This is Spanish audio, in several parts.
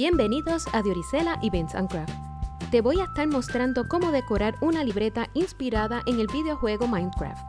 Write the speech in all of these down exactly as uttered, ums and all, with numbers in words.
Bienvenidos a Dioricela Events and Craft. Te voy a estar mostrando cómo decorar una libreta inspirada en el videojuego Minecraft.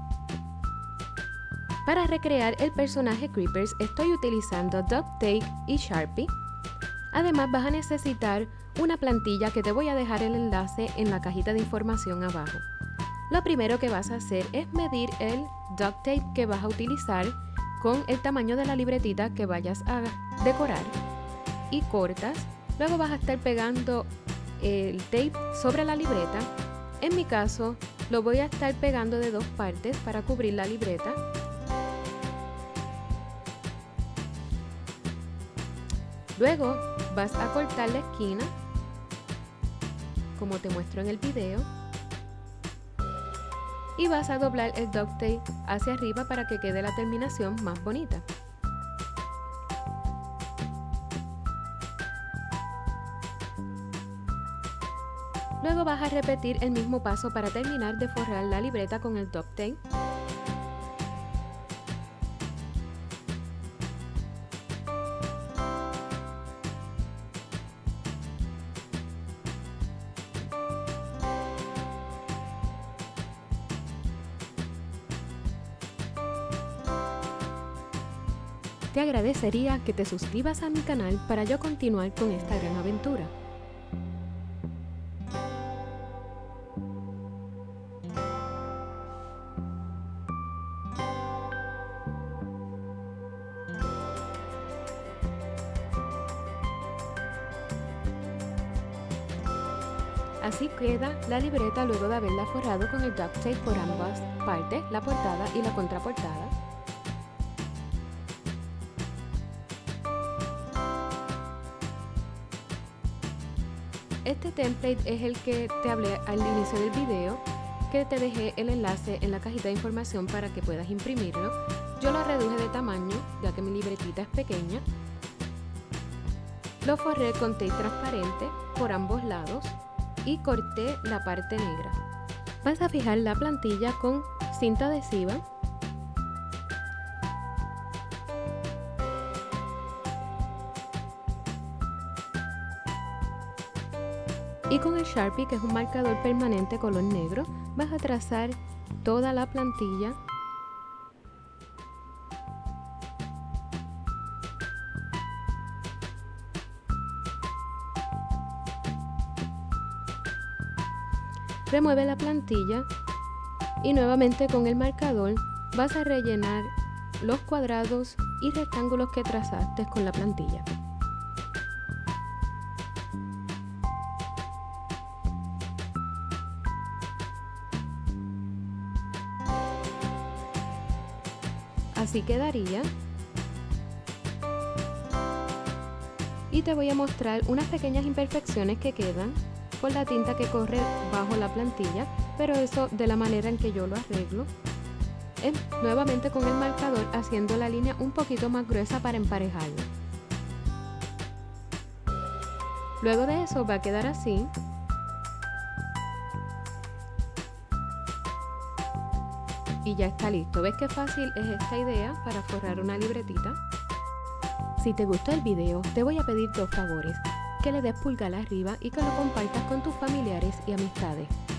Para recrear el personaje Creepers estoy utilizando Duct Tape y Sharpie. Además vas a necesitar una plantilla que te voy a dejar el enlace en la cajita de información abajo. Lo primero que vas a hacer es medir el Duct Tape que vas a utilizar con el tamaño de la libretita que vayas a decorar y cortas. Luego vas a estar pegando el tape sobre la libreta. En mi caso lo voy a estar pegando de dos partes para cubrir la libreta. Luego vas a cortar la esquina como te muestro en el video y vas a doblar el duct tape hacia arriba para que quede la terminación más bonita. Luego vas a repetir el mismo paso para terminar de forrar la libreta con el duct tape. Te agradecería que te suscribas a mi canal para yo continuar con esta gran aventura. Así queda la libreta luego de haberla forrado con el duct tape por ambas partes, la portada y la contraportada. Este template es el que te hablé al inicio del video, que te dejé el enlace en la cajita de información para que puedas imprimirlo. Yo lo reduje de tamaño, ya que mi libretita es pequeña. Lo forré con tape transparente por ambos lados y corté la parte negra. Vas a fijar la plantilla con cinta adhesiva. Y con el Sharpie, que es un marcador permanente color negro, vas a trazar toda la plantilla. Remueve la plantilla y nuevamente con el marcador vas a rellenar los cuadrados y rectángulos que trazaste con la plantilla. Así quedaría. Y te voy a mostrar unas pequeñas imperfecciones que quedan por la tinta que corre bajo la plantilla, pero eso de la manera en que yo lo arreglo es nuevamente con el marcador haciendo la línea un poquito más gruesa para emparejarlo. Luego de eso va a quedar así. Y ya está listo. ¿Ves qué fácil es esta idea para forrar una libretita? Si te gustó el video, te voy a pedir dos favores: que le des pulgar arriba y que lo compartas con tus familiares y amistades.